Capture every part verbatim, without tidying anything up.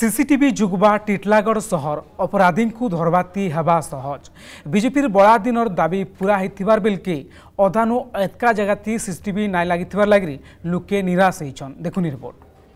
CCTV जुगबा Titlagarh सहर अपराधी को धरवाती हेबा सहज। बीजेपी बड़ा दिन दाबी पूरा होइथिबार बेलके अधानु एतका जगह सीसीटीवी नाई लागिथिबार लागरी लोके निराश होइछन। देखुनी रिपोर्ट।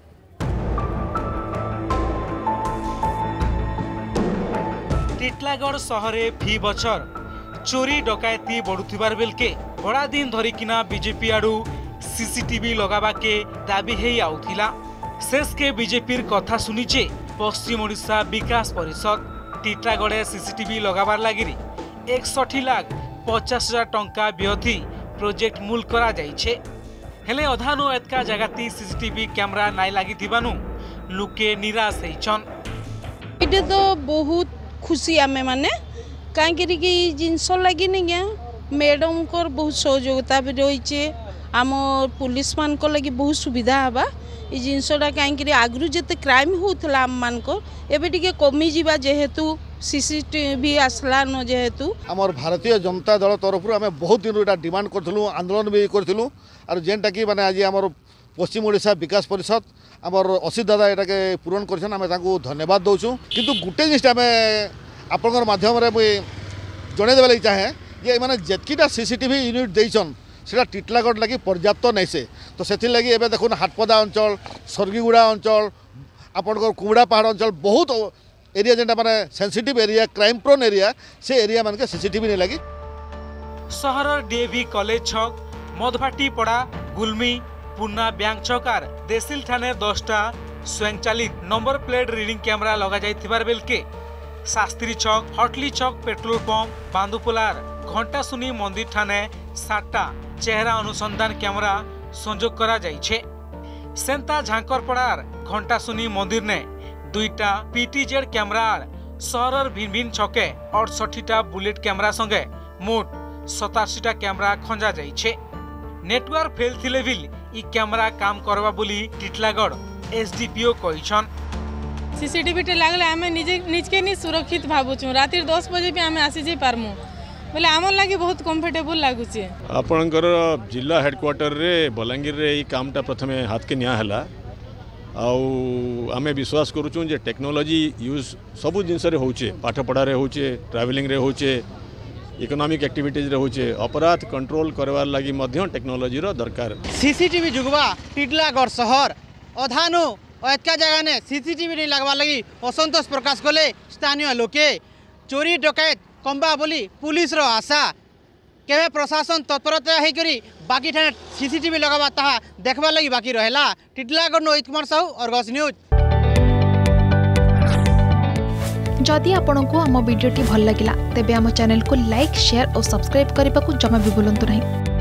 टिटलागढ़ सहरे फी बछर चोरी डकायती बढ़ुथिबार बेलके बड़ा दिन धरिकिना बीजेपी आडू सीसीटीवी लगाबाके दाबी हेई आउथिला। शेष के बीजेपी कथा सुनिचे पश्चिम ओडिशा विकास परिषद टिटलागढ़े सीसीटीवी लगाबार लागिरी एकसठ लाख पचास हजार टंका व्यय प्रोजेक्ट मूल करा जाइछे। हेले अधानु एतका जगती सीसीटीवी कैमरा नाई लागिथिबानु लोके निराश होइछन। इटे तो बहुत खुशी आमे माने कांकरी की जिनस लगी नहीं गया मैडम को बहुत सहयोगिता भी रही आम पुलिस मान को लगी बहुत सुविधा हवा ये जिनसटा कहीं आगु जिते क्राइम होता आम मान को एबे टिके कमी जीवा जेहेतु सीसीटीवी आसला न जेहेतु आमर भारतीय जनता दल तरफ आम बहुत दिन यहाँ डिमांड करूँ आंदोलन भी करूँ और जेनटा कि माने आज आमर पश्चिम ओडिशा विकास परिषद आमर असित दादा एटाके पूरण कर धन्यवाद दौचु। किंतु गोटे जिनिस आम आपंकर माध्यम मुझे जनईदेवा लगी चाहे जे मैंने जितकीटा सीसीटीवी यूनिट देसन से टिटलागढ़ लगी पर्याप्त नहीं से तो से लगी एवं देखुन हाटपदा अंचल सर्गीगुड़ा अंचल आपंकर कुबड़ा पहाड़ अंचल बहुत एरिया जेनटा माने sensitive area crime prone area से एरिया मान के सीसीटीवी नहीं लगी। सहर डीएवी कॉलेज छक मधभाटी पड़ा गुलमी पुन्ना बैंक छकार देसिल थाने दसटा स्वयंचालित नंबर प्लेट रीडिंग कैमरा लगा जाइथिबार बेलके शास्त्री छक हटली छक पेट्रोल पंप बांदुपोलार घंटासुनी मंदिर ठाने सातटा चेहरा अनुसंधान कैमरा संजोग करा जाइछे। सेंता झांकरपड़ार घंटासुनी मंदिर ने दुईटा पीटीजेड कैमरा सहरर भिन्न भिन्न छके अड़सठीटा बुलेट कैमरा संगे मोट सतासीटा कैमरा खंजा जाइछे। नेटवर्क फेल थिले भी इ कैमरा काम करवा बोली टिटलागढ़ एसडीपीओ कहिछन। सीसीटीवी टे लागले आमे निजे निजके नि सुरक्षित भाबुछु रातिर दस बजे भी आमे आसी जे पारमु बोले आमर लगी बहुत कंफर्टेबल लागुचे। आपणकर जिला हेडक्वार्टर रे बलांगीर रे ई कामटा प्रथमे हाथ के निया हला आउ आमे विश्वास करूछु जे टेक्नोलॉजी यूज सब जिनस रे होचे पाठ पढ़ा रे होचे ट्रैवलिंग रे होचे इकोनॉमिक एक्टिविटीज रे होचे अपराध कंट्रोल करवार लगी मध्य टेक्नोलॉजी रो दरकार। सीसीटीवी जुगवा टिटलागढ़ शहर अधानु एतका जगह ने सीसीटीवी नहीं लगवा लगी असंतोष प्रकाश कले स्थानीय लोके चोरी डकैत कम्बा बोली पुलिस रो आशा केवे प्रशासन तत्परता होकर बाकी ठाने सीसीटीवी लगावा ताहा देखवा लगी बाकी रहेला। टिटलागढ़ नो इतकुमार साहू अर्गस न्यूज। जदि आपंक आम भिडी भल लगा तेब आम चैनल को लाइक शेयर और सब्सक्राइब करने को जमा भी भूलु नहीं।